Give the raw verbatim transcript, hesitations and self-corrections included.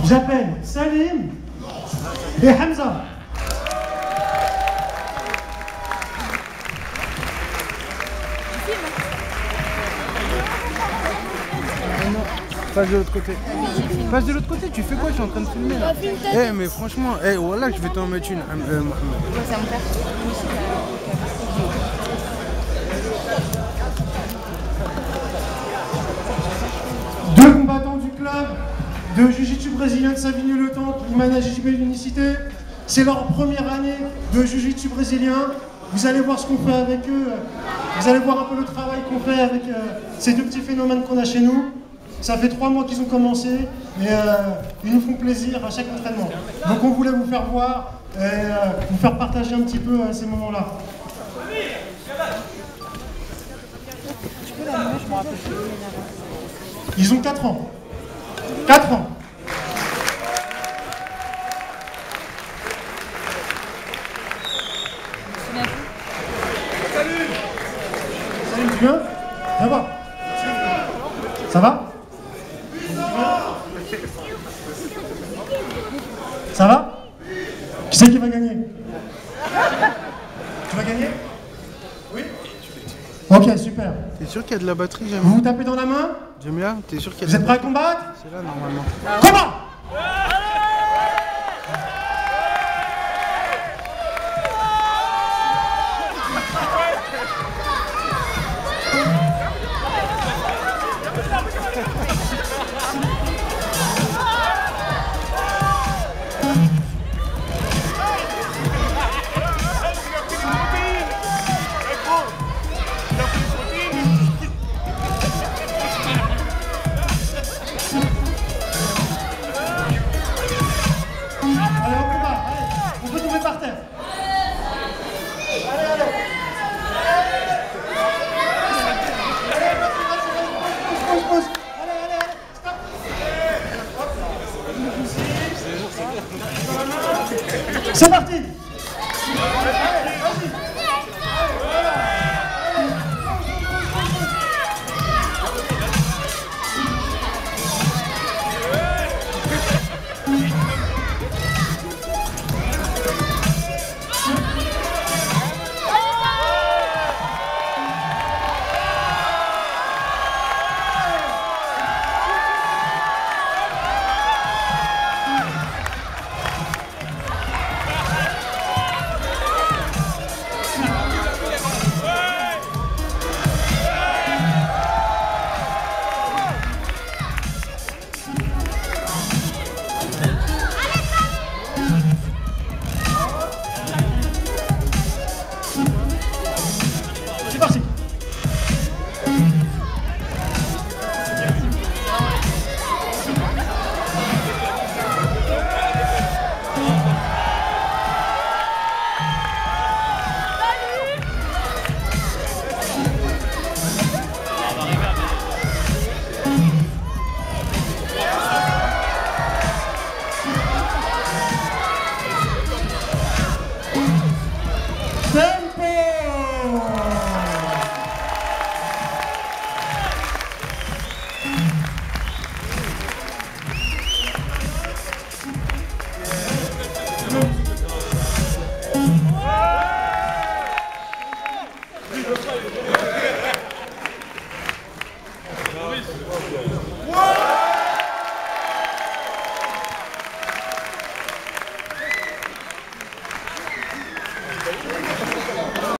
J'appelle Salim et Hamza. Passe de l'autre côté. Passe de l'autre côté, tu fais quoi? Je suis en train de filmer là. Eh hey, mais franchement, eh hey, voilà, je vais t'en mettre une, euh, Mohamed. C'est mon père. Deux combattants du club de Jiu-Jitsu brésilien de Savigny-le-Temple, Imana J J B Unicité. C'est leur première année de Jiu-Jitsu brésilien. Vous allez voir ce qu'on fait avec eux. Vous allez voir un peu le travail qu'on fait avec euh, ces deux petits phénomènes qu'on a chez nous. Ça fait trois mois qu'ils ont commencé et euh, ils nous font plaisir à chaque entraînement. Donc on voulait vous faire voir et euh, vous faire partager un petit peu euh, ces moments-là. Ils ont quatre ans. quatre ans. Salut. Salut, tu viens? Viens voir. Ça va? Ça va? Qui c'est qui va gagner? Tu vas gagner? Oui? Ok, super. T'es sûr qu'il y a de la batterie, Jamia? Vous vous tapez dans la main? Jamia, t'es sûr qu'il y a de Vous êtes la prêts à batterie? combattre? C'est là normalement. Combat! C'est parti!